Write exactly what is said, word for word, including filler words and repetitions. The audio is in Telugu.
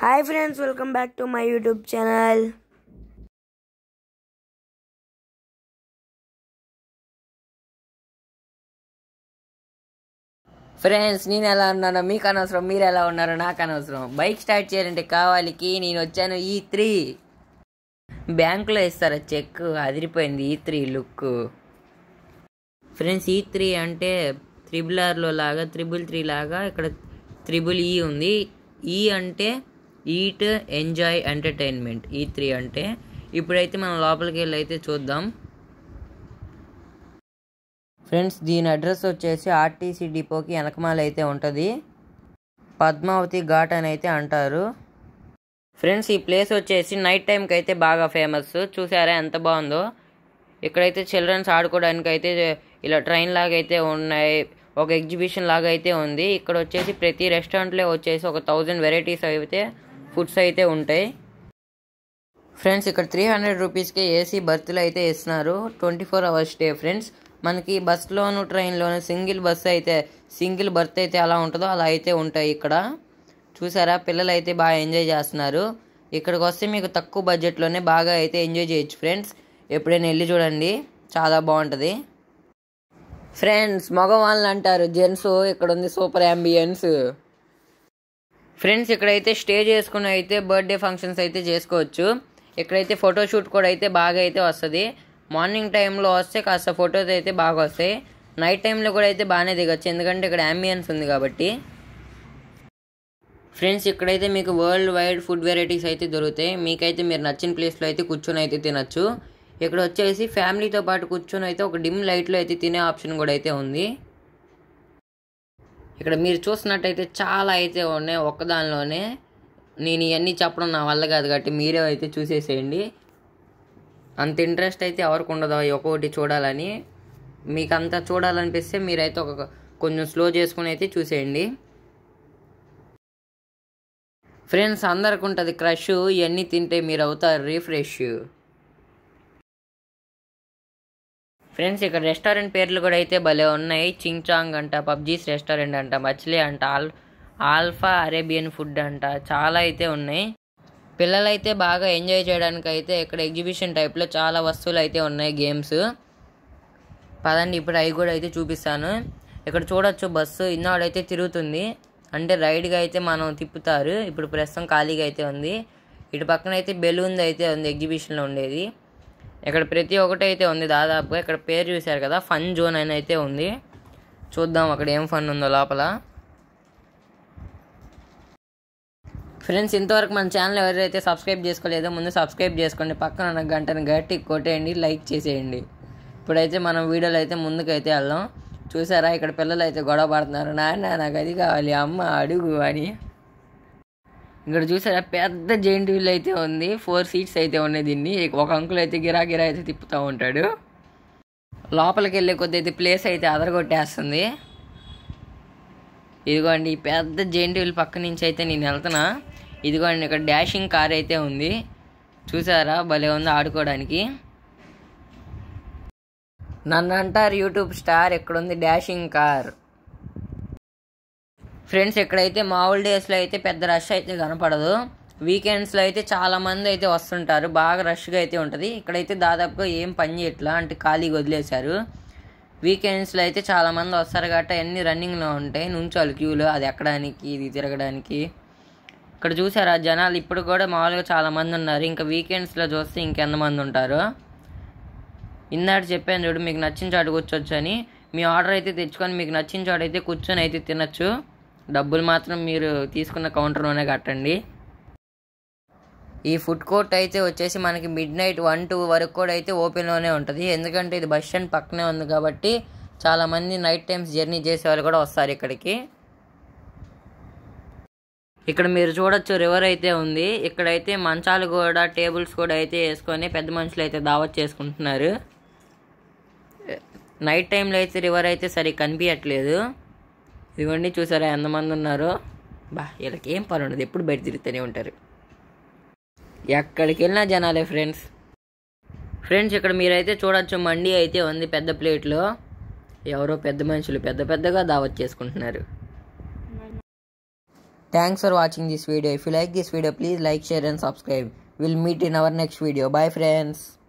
Hi friends, welcome back to my YouTube channel. Friends నేను ఎలా ఉన్నానో మీకు అనవసరం, మీరు ఎలా ఉన్నారో నాకు అనవసరం. బైక్ స్టార్ట్ చేయాలంటే కావాలికి నేను వచ్చాను ఈ త్రీ. బ్యాంకులో ఇస్తారా చెక్, అదిరిపోయింది ఈ త్రీ లుక్. ఫ్రెండ్స్ ఈ త్రీ అంటే త్రిబుల్ ఆర్లో లాగా త్రిబుల్ త్రీ లాగా ఇక్కడ త్రిబుల్ ఈ ఉంది. ఈ అంటే ఈట్ ఎంజాయ్ ఎంటర్టైన్మెంట్, ఈ త్రీ అంటే. ఇప్పుడైతే మనం లోపలికి వెళ్ళి అయితే చూద్దాం. ఫ్రెండ్స్ దీని అడ్రస్ వచ్చేసి ఆర్టీసీ డిపోకి వెనకమాల అయితే ఉంటుంది. పద్మావతి ఘాట్ అని అయితే అంటారు. ఫ్రెండ్స్ ఈ ప్లేస్ వచ్చేసి నైట్ టైంకి అయితే బాగా ఫేమస్. చూసారా ఎంత బాగుందో. ఇక్కడైతే చిల్డ్రన్స్ ఆడుకోవడానికి అయితే ఇలా ట్రైన్ లాగా అయితే ఉన్నాయి, ఒక ఎగ్జిబిషన్ లాగా అయితే ఉంది. ఇక్కడ వచ్చేసి ప్రతి రెస్టారెంట్లో వచ్చేసి ఒక థౌజండ్ వెరైటీస్ అయితే ఫుడ్స్ అయితే ఉంటాయి. ఫ్రెండ్స్ ఇక్కడ త్రీ హండ్రెడ్ రూపీస్కి ఏసీ బర్త్లు అయితే ఇస్తున్నారు, twenty four hours stay. Friends మనకి బస్లోను ట్రైన్లోను సింగిల్ బస్సు అయితే సింగిల్ బర్త్ అయితే ఎలా ఉంటుందో అలా అయితే ఉంటాయి ఇక్కడ. చూసారా పిల్లలు అయితే బాగా ఎంజాయ్ చేస్తున్నారు. ఇక్కడికి వస్తే మీకు తక్కువ బడ్జెట్లోనే బాగా అయితే ఎంజాయ్ చేయొచ్చు ఫ్రెండ్స్. ఎప్పుడైనా వెళ్ళి చూడండి, చాలా బాగుంటుంది. ఫ్రెండ్స్ మగవాళ్ళు అంటారు జెంట్స్, ఇక్కడ ఉంది సూపర్ అంబియన్స్. ఫ్రెండ్స్ ఇక్కడైతే స్టే చేసుకుని అయితే బర్త్డే ఫంక్షన్స్ అయితే చేసుకోవచ్చు. ఇక్కడైతే ఫోటోషూట్ కూడా అయితే బాగా అయితే వస్తుంది. మార్నింగ్ టైంలో వస్తే కాస్త ఫొటోస్ అయితే బాగా వస్తాయి. నైట్ టైంలో కూడా అయితే బాగానే దిగచ్చు, ఎందుకంటే ఇక్కడ అంబియన్స్ ఉంది కాబట్టి. ఫ్రెండ్స్ ఇక్కడైతే మీకు వరల్డ్ వైడ్ ఫుడ్ వెరైటీస్ అయితే దొరుకుతాయి. మీకైతే మీరు నచ్చిన ప్లేస్లో అయితే కూర్చొని అయితే తినచ్చు. ఇక్కడ వచ్చేసి ఫ్యామిలీతో పాటు కూర్చొని అయితే ఒక డిమ్ లైట్లో అయితే తినే ఆప్షన్ కూడా అయితే ఉంది. ఇక్కడ మీరు చూసినట్టయితే చాలా అయితే ఉన్నాయి ఒక్కదానిలోనే. నేను ఇవన్నీ చెప్పడం నా వల్ల కాదు కాబట్టి మీరే అయితే చూసేసేయండి. అంత ఇంట్రెస్ట్ అయితే ఎవరికి ఉండదు ఒక్కొక్కటి చూడాలని. మీకు అంతా చూడాలనిపిస్తే మీరైతే ఒక కొంచెం స్లో చేసుకుని అయితే చూసేయండి. ఫ్రెండ్స్ అందరికి ఉంటుంది క్రష్, ఇవన్నీ తింటే మీరు అవుతారు రిఫ్రెష్. ఫ్రెండ్స్ ఇక్కడ రెస్టారెంట్ పేర్లు కూడా అయితే భలే ఉన్నాయి. చింగ్ చాంగ్ అంట, పబ్జీస్ రెస్టారెంట్ అంట, మచ్లీ అంట, ఆల్ ఆల్ఫా అరేబియన్ ఫుడ్ అంట, చాలా అయితే ఉన్నాయి. పిల్లలైతే బాగా ఎంజాయ్ చేయడానికి అయితే ఇక్కడ ఎగ్జిబిషన్ టైప్లో చాలా వస్తువులు అయితే ఉన్నాయి, గేమ్స్. పదండి ఇప్పుడు అవి కూడా అయితే చూపిస్తాను. ఇక్కడ చూడొచ్చు బస్సు ఇన్నాడైతే తిరుగుతుంది, అంటే రైడ్గా అయితే మనం తిప్పుతారు. ఇప్పుడు ప్రస్తుతం ఖాళీగా అయితే ఉంది. ఇటు పక్కన అయితే బెలూన్ అయితే ఉంది ఎగ్జిబిషన్లో ఉండేది. ఇక్కడ ప్రతి ఒక్కటి అయితే ఉంది దాదాపుగా. ఇక్కడ పేరు చూశారు కదా, ఫన్ జోన్ అని అయితే ఉంది. చూద్దాం అక్కడ ఏం ఫన్ ఉందో లోపల. ఫ్రెండ్స్ ఇంతవరకు మన ఛానల్ ఎవరైతే సబ్స్క్రైబ్ చేసుకోలేదో ముందు సబ్స్క్రైబ్ చేసుకోండి, పక్కన ఉన్న గంటను గట్టి కొట్టేయండి, లైక్ చేసేయండి. ఇప్పుడైతే మనం వీడియోలో అయితే ముందుకైతే వెళ్దాం. చూసారా ఇక్కడ పిల్లలు అయితే గొడవ పడుతున్నారు, నాన్న నాకు అది కావాలి అమ్మ అడుగు అని. ఇక్కడ చూసారా పెద్ద జైంట్ వీల్ అయితే ఉంది, ఫోర్ సీట్స్ అయితే ఉన్నాయి. దీన్ని ఒక అంకుల్ అయితే గిరా గిరా అయితే తిప్పుతూ ఉంటాడు. లోపలికి వెళ్ళే కొద్ది అయితే ప్లేస్ అయితే అదరగొట్టేస్తుంది. ఇదిగోండి ఈ పెద్ద జైంట్ వీల్ పక్క నుంచి అయితే నేను వెళ్తున్నా. ఇదిగోండి ఇక్కడ డాషింగ్ కార్ అయితే ఉంది, చూసారా భలే ఉంది ఆడుకోవడానికి. నన్ను అంటారు యూట్యూబ్ స్టార్, ఇక్కడ ఉంది డాషింగ్ కార్. ఫ్రెండ్స్ ఇక్కడైతే మామూలు డేస్లో అయితే పెద్ద రష్ అయితే కనపడదు, వీకెండ్స్లో అయితే చాలామంది అయితే వస్తుంటారు, బాగా రష్గా అయితే ఉంటుంది. ఇక్కడైతే దాదాపుగా ఏం పని చేయట్లా, అంటే ఖాళీగా వదిలేశారు. వీకెండ్స్లో అయితే చాలామంది వస్తారు కాబట్టి అన్నీ రన్నింగ్లో ఉంటాయి, నుంచోవాలి క్యూలో, అది ఎక్కడానికి ఇది తిరగడానికి. ఇక్కడ చూసారా జనాలు ఇప్పుడు కూడా మామూలుగా చాలామంది ఉన్నారు. ఇంకా వీకెండ్స్లో చూస్తే ఇంకెంతమంది ఉంటారు. ఇందాక చెప్పాను చూడు, మీకు నచ్చిన చోట కూర్చోవచ్చు అని. మీ ఆర్డర్ అయితే తెచ్చుకొని మీకు నచ్చిన చోట అయితే కూర్చొని అయితే తినచ్చు. డబ్బులు మాత్రం మీరు తీసుకున్న కౌంటర్లోనే కట్టండి. ఈ ఫుడ్ కోర్ట్ అయితే వచ్చేసి మనకి మిడ్ నైట్ వన్ టూ వరకు కూడా అయితే ఓపెన్లోనే ఉంటుంది, ఎందుకంటే ఇది బస్ స్టాండ్ పక్కనే ఉంది కాబట్టి చాలామంది నైట్ టైమ్స్ జర్నీ చేసే వాళ్ళు కూడా వస్తారు ఇక్కడికి. ఇక్కడ మీరు చూడొచ్చు రివర్ అయితే ఉంది. ఇక్కడైతే మంచాలు కూడా టేబుల్స్ కూడా అయితే వేసుకొని పెద్ద మనుషులు అయితే దావత్ చేసుకుంటున్నారు. నైట్ టైంలో అయితే రివర్ అయితే సరిగ్గా కనిపించట్లేదు. ఇదిగోండి చూసారా ఎంతమంది ఉన్నారో. బా వీళ్ళకి ఏం పని ఉండదు, ఎప్పుడు బయట తిరుగుతూనే ఉంటారు, ఎక్కడికి వెళ్ళినా జనాలే ఫ్రెండ్స్. ఫ్రెండ్స్ ఇక్కడ మీరైతే చూడొచ్చు మండి అయితే ఉంది పెద్ద ప్లేట్లో. ఎవరో పెద్ద మనుషులు పెద్ద పెద్దగా దావత్ చేసుకుంటున్నారు. Thanks for watching this video. If you like this video, please like, share and subscribe. We'll meet in our next video. Bye friends.